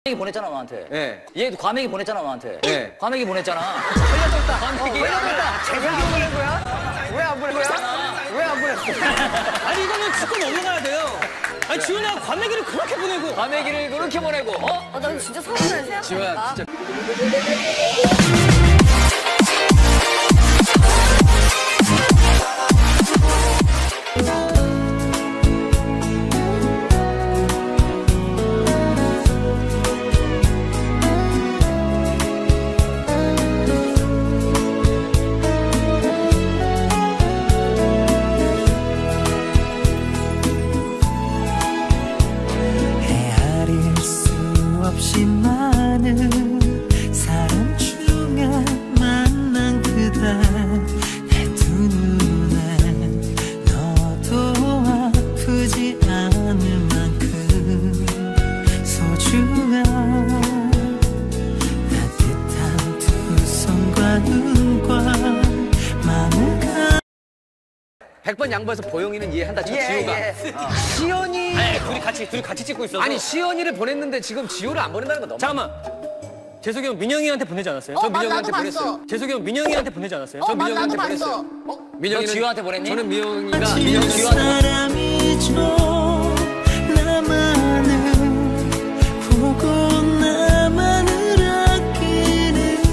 과메기 보냈잖아 너한테. 예. 얘도 과메기 보냈잖아 너한테. 예. 과메기 보냈잖아. 걸려졌다. 과메기. 걸려졌다. 제가 안 보낸 거야? 왜 안 보낸 거야? 왜 안 보냈어? 아니 이거는 짚고 넘어가야 돼요. 아니 지훈이가 과메기를 그렇게 보내고. 과메기를 그렇게 보내고. 어? 나 진짜 서운해 생각하니까. 지호야 진짜. 없이 많은 사람 중에 만난 그대 내 두 눈엔 너도 아프지 않을 만큼 소중한 따뜻한 두 손과 눈과 마음을 100번 양보해서 보영이는 이해한다. 저 지호가. 시연이. 아니 둘이 같이 찍고 있어서. 아니 시연이를 보냈는데 지금 지호를 안 보낸다는 건 너무. 잠깐만. 재석이 형 민영이한테 보내지 않았어요? 저 맞아, 민영이한테 나도 보냈어요. 봤어. 재석이 형 민영이한테 보내지 않았어요? 저 맞아, 민영이한테 나도 보냈어요. 봤어. 민영이는 너 지호한테 보냈니? 저는 민영이가 사람이죠. 나만을 보고 나만을 아끼는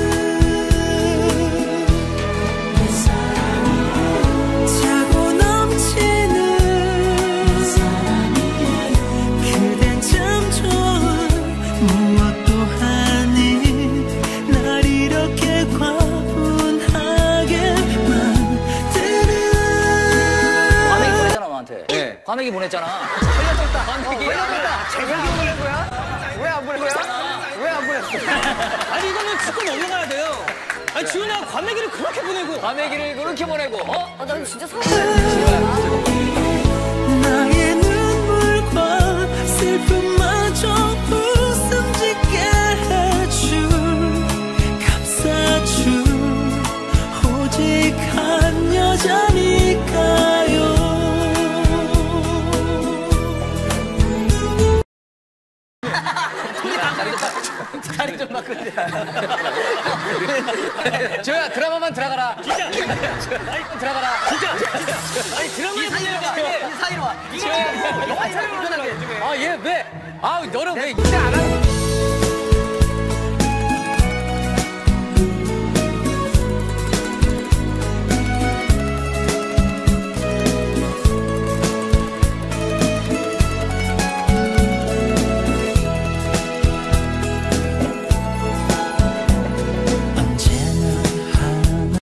차고 넘치는 그댄 참 좋은 무엇도 아닌 날 이렇게 과분하게 만드는 과메기 보냈잖아 너한테. 예. 과메기 보냈잖아. 걸려졌다. 과메기. 걸려졌다. 제가 안 보낸 거야? 왜 안 보낸 거야? 왜 안 보냈어? 아니 이거는 짚고 넘어가야 돼요. 아니 지훈이가 과메기를 그렇게 보내고. 과메기를 그렇게 보내고. 어? 나 진짜 서운해 생각하니까. 나의 눈물과 슬픔마저 웃음 짓게 해줄 감싸줄 오직 한 여자니까요. 다리 좀 바꾸자. 지호야 드라마만 들어가라. 진짜. 들어가라. 진짜. 아니 드라마에 보내야 이 사이로 와. 아 얘 왜? 아 너는 왜 이때 안 하는